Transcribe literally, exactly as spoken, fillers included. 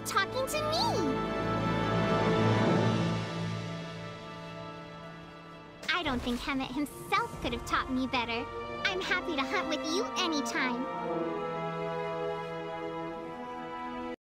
talking to me! I don't think Hemet himself could have taught me better. I'm happy to hunt with you anytime.